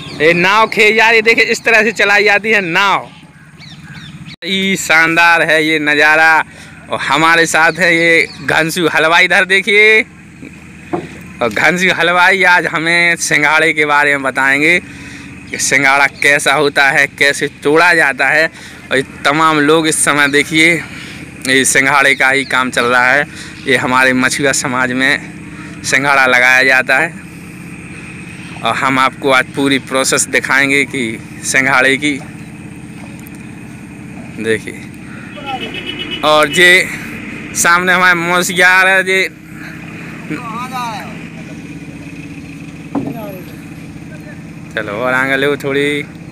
ये नाव खेई जा रही है, देखिए इस तरह से चलाई जाती है नाव। ये शानदार है ये नज़ारा। और हमारे साथ है ये घनश्याम हलवाई, इधर देखिए। और घनश्याम हलवाई आज हमें सिंघाड़े के बारे में बताएंगे कि सिंघाड़ा कैसा होता है, कैसे तोड़ा जाता है। और तमाम लोग इस समय देखिए ये सिंघाड़े का ही काम चल रहा है। ये हमारे मछुआ समाज में सिंघाड़ा लगाया जाता है और हम आपको आज पूरी प्रोसेस दिखाएंगे कि सिंघाड़े की। देखिए और ये सामने हमारे मौसिया आ रहा है ये। चलो और आगे लो थोड़ी।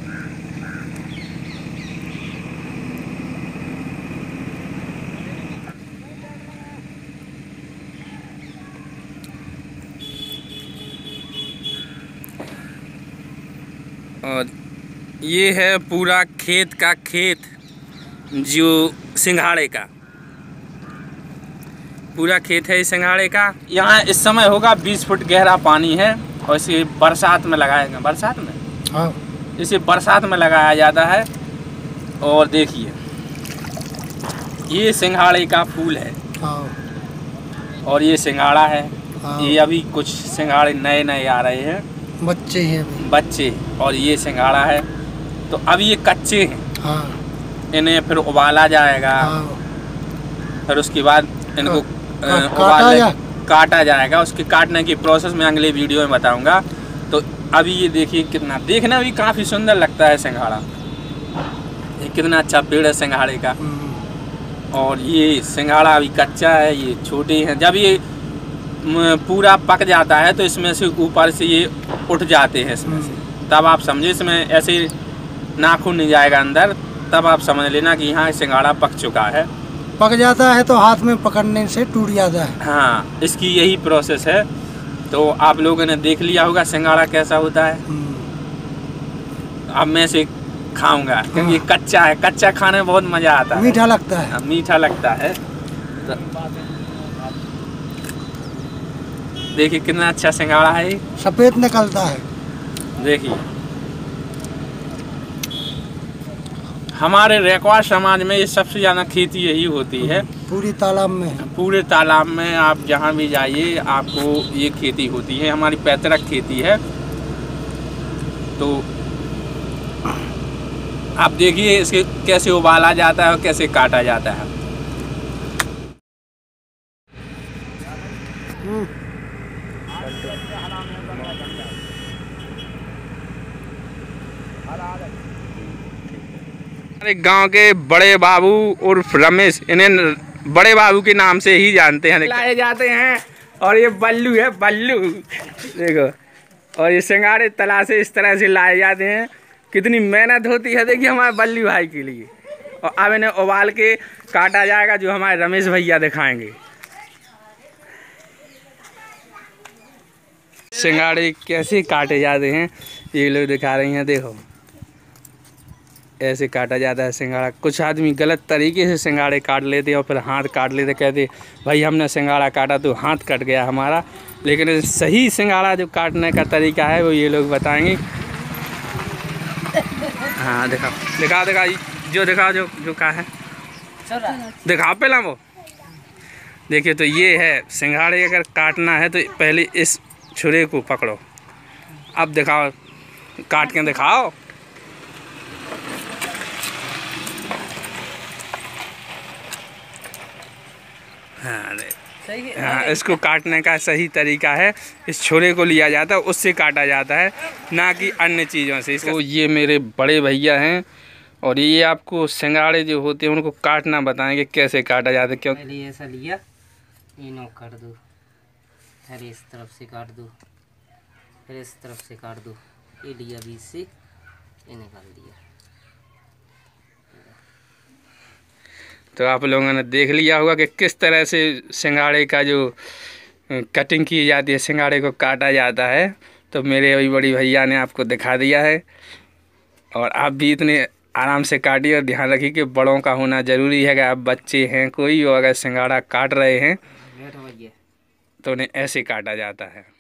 और ये है पूरा खेत का खेत, जो सिंघाड़े का पूरा खेत है सिंघाड़े का। यहाँ इस समय होगा 20 फुट गहरा पानी है और इसे बरसात में लगाया, बरसात में, हाँ, इसे बरसात में लगाया जाता है। और देखिए ये सिंघाड़े का फूल है, हाँ, और ये सिंघाड़ा है, हाँ। ये अभी कुछ सिंघाड़े नए नए आ रहे हैं, बच्चे हैं बच्चे। और ये सिंघाड़ा है तो अभी ये कच्चे हैं, हाँ। इन्हें फिर उबाला जाएगा, हाँ। फिर उसके बाद इनको काटा जाएगा। उसके काटने की प्रोसेस मैं अगले वीडियो में बताऊंगा। तो अभी ये देखिए कितना, देखना भी काफ़ी सुंदर लगता है सिंघाड़ा। ये कितना अच्छा पेड़ है सिंघाड़े का। और ये सिंघाड़ा अभी कच्चा है, ये छोटे हैं। जब ये पूरा पक जाता है तो इसमें से ऊपर से ये उठ जाते हैं इसमें से, तब आप समझे इसमें ऐसे नाखून नहीं जाएगा अंदर, तब आप समझ लेना कि यहाँ सिंघाड़ा पक चुका है। पक जाता है तो हाथ में पकड़ने से टूट जाता है। हाँ, इसकी यही प्रोसेस है। तो आप लोगों ने देख लिया होगा सिंघाड़ा कैसा होता है। अब मैं इसे खाऊंगा क्योंकि ये कच्चा है, कच्चा खाने में बहुत मज़ा आता है, मीठा लगता है, मीठा लगता है। तो देखिए कितना अच्छा सिंघाड़ा है, सफ़ेद निकलता है। देखिए हमारे रेकवा समाज में ये सबसे ज़्यादा खेती यही होती है। पूरी तालाब में, पूरे तालाब में आप जहाँ भी जाइए आपको ये खेती होती है। हमारी पैतृक खेती है। तो आप देखिए इसके कैसे उबाला जाता है और कैसे काटा जाता है। हमारे गांव के बड़े बाबू उर्फ रमेश, इन्हें बड़े बाबू के नाम से ही जानते हैं, लाए जाते हैं। और ये बल्लू है, बल्लू देखो। और ये सिंघाड़े तला से इस तरह से लाए जाते हैं। कितनी मेहनत होती है देखिए हमारे बल्लू भाई के लिए। और अब इन्हें उबाल के काटा जाएगा, जो हमारे रमेश भैया दिखाएंगे। सिंघाड़े कैसे काटे जाते हैं ये लोग दिखा रही हैं। देखो ऐसे काटा जाता है सिंघाड़ा। कुछ आदमी गलत तरीके से सिंघाड़े काट लेते हैं और फिर हाथ काट लेते, कहते भाई हमने सिंघाड़ा काटा तो हाथ कट गया हमारा। लेकिन सही सिंघाड़ा जो काटने का तरीका है वो ये लोग बताएंगे। हाँ दिखाओ दिखाओ दिखाओ, जो दिखाओ जो कहा है दिखाओ पहला वो। देखिए तो ये है सिंघाड़े, अगर काटना है तो पहले इस छुरे को पकड़ो। अब दिखाओ, काट के दिखाओ। हाँ, इसको काटने का सही तरीका है, इस छोरे को लिया जाता है, उससे काटा जाता है, ना कि अन्य चीज़ों से। तो ये मेरे बड़े भैया हैं और ये आपको सिंघाड़े जो होते हैं उनको काटना बताएंगे कैसे काटा जाता है। क्यों पहले ऐसा लिया, इनो काट दो, फिर इस तरफ से काट दो, फिर इस तरफ से काट दो। ये लिया बीच से, ये निकाल दिया। तो आप लोगों ने देख लिया होगा कि किस तरह से सिंघाड़े का जो कटिंग की जाती है, सिंघाड़े को काटा जाता है। तो मेरे अभी बड़ी भैया ने आपको दिखा दिया है। और आप भी इतने आराम से काटिए और ध्यान रखिए कि बड़ों का होना ज़रूरी है। अगर आप बच्चे हैं कोई, अगर सिंघाड़ा काट रहे हैं तो उन्हें ऐसे काटा जाता है।